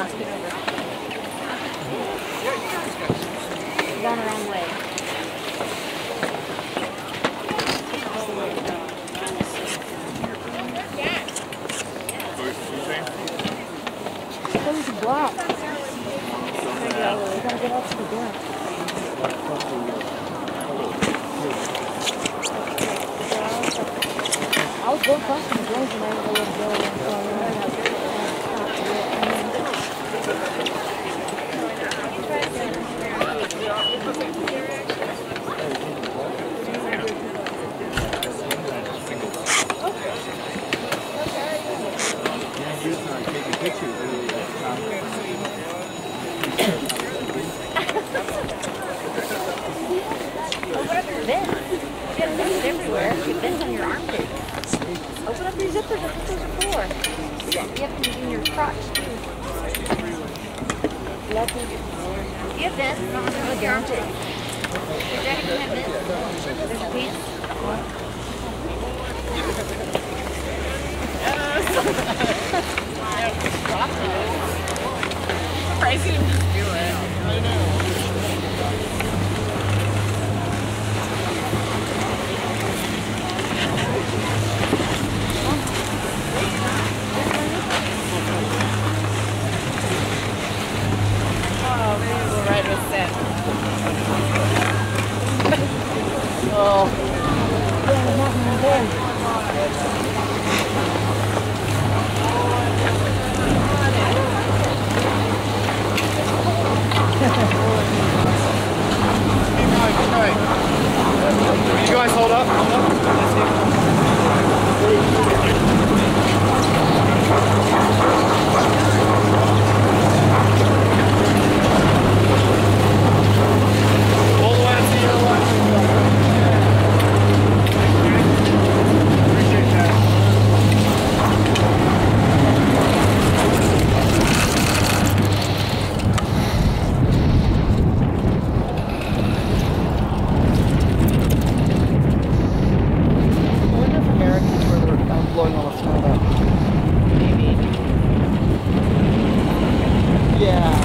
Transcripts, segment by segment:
Scoot over. You're going the wrong way. It's black. We gotta get up to the black. I was going past the doors and I was going to go. Everywhere. It bends on your armpit. Open up your zippers. That's what those are for. You have to in your crotch too. Lucky. You have vents on your armpit. Your jacket can have vents. There's your pants. Surprised you didn't just do it. I know. Right with that. Oh. You guys hold up. Blowing all the snow up. Maybe. Yeah.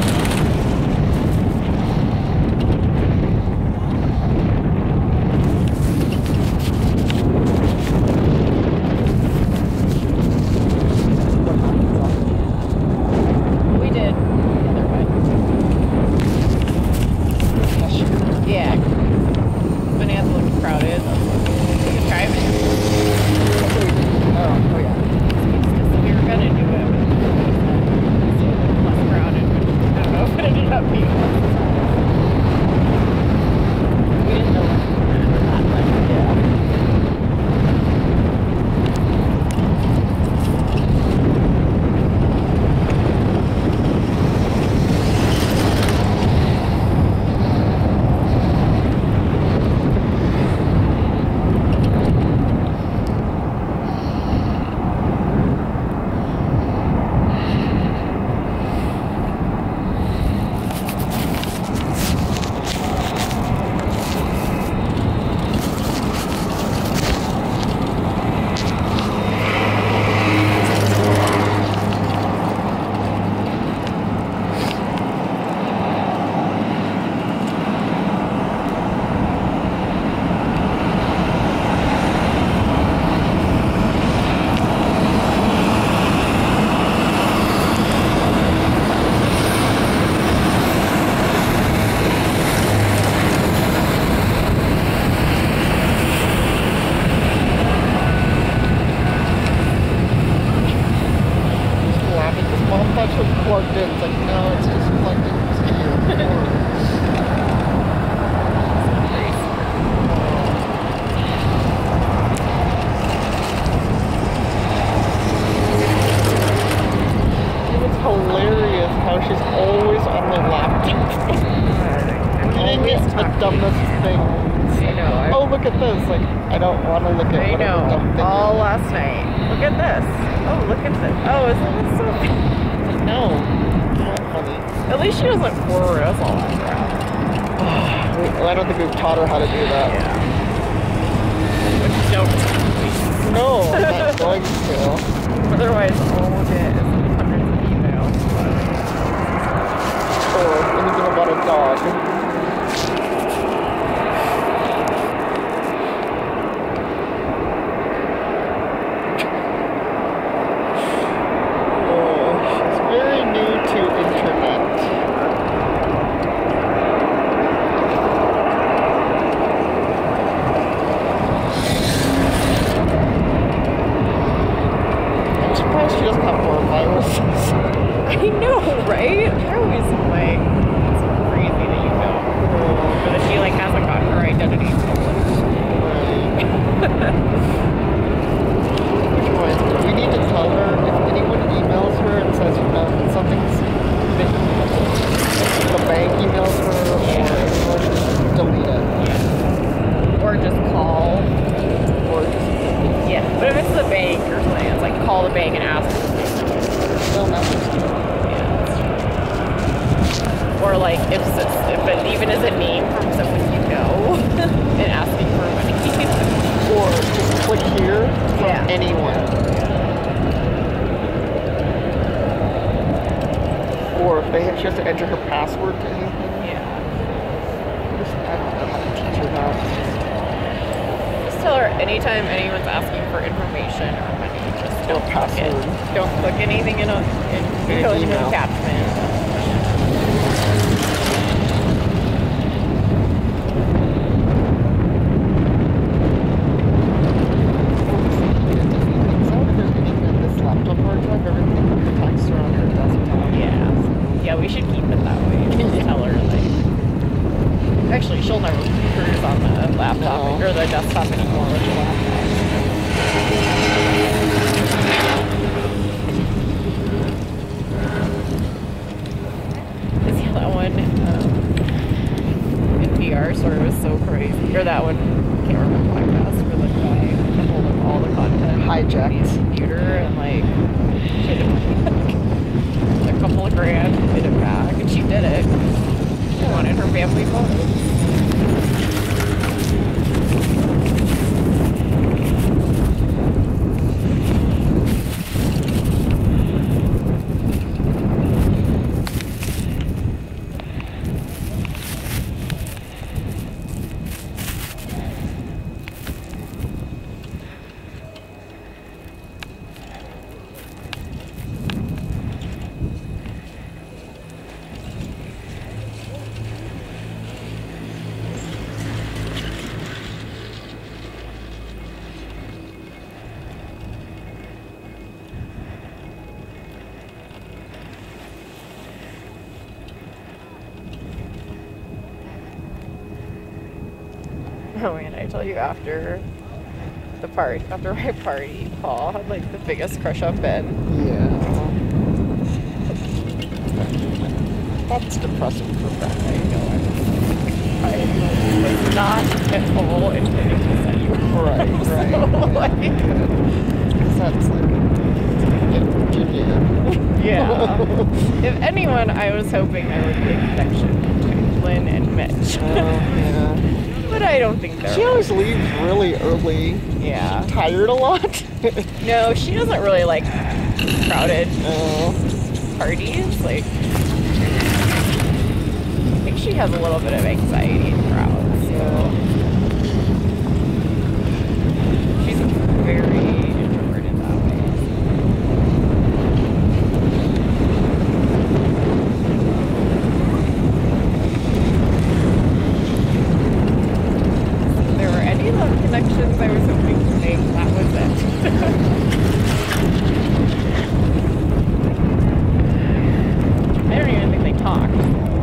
We did. The other way. Yeah. Bananas look crowded. You drive it. Oh yeah. We were gonna do it, but it's less crowded. I don't know if it ended up being less. We didn't know what not like yeah. Plugged in. It's like, no, it's just plugged in to you. It's hilarious how she's always on the laptop. The dumbest things. I know. Oh, look at this. Like, I don't want to look at whatever dumb thing. All last night. Look at this. Oh, look at this. Oh, isn't this so No. Not funny. At least she doesn't forward us all that crap. Well, I don't think we've taught her how to do that. Yeah. Which don't. No, I'm not going to. Otherwise, all we'll get is hundreds of emails. dog. She's very new to internet. I'm surprised she doesn't have more viruses. I know, right? You're always like, it's crazy that you don't. But that she like hasn't gotten her identity stolen. Which one? We need to tell her if anyone emails her and says something's the bank emails her or delete it. Or just call. Or just Yeah. But if it's the bank or something, it's like call the bank and ask. no message. Or like if it even is a name from someone you know and asking for money. Or just click here from Yeah. anyone. Or if she has to enter her password to anything. Yeah. I don't know how to teach her that. Just tell her anytime anyone's asking for information or money, just Or don't click it. password. Don't click anything in an email. attachment. This laptop hard drive, everything protects her on her desktop. Yeah. Yeah, we should keep it that way. Just tell her like. Actually, she'll never cruise on the laptop No. or the desktop anymore with the laptop. Yeah, that one NPR story was so crazy. Or that one, I can't remember podcast where the guy pulled up all the content Hijacked. on his computer and like hid it a couple of grand, hid it back, and she did it. She wanted her family photos. Oh man, I tell you, after my party, Paul had like the biggest crush on Ben. Yeah. That's depressing for Ben. I was not at all intending to send you. Right, right. So, like, That's like Virginia. yeah. If anyone, I was hoping I would make a connection between Lynn and Mitch. Yeah. But I don't think they're. She always leaves really early. Yeah. Tired a lot. No, she doesn't really like crowded Oh. parties. Like, I think she has a little bit of anxiety in crowds. So she's very introverted that way. If there were any love connections I was hoping to make, that was it. I don't even think they talked.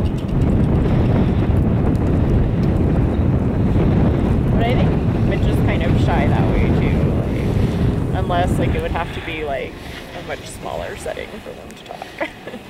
But I think Mitch is kind of shy that way too. Like, unless like it would have to be like a much smaller setting for them to talk.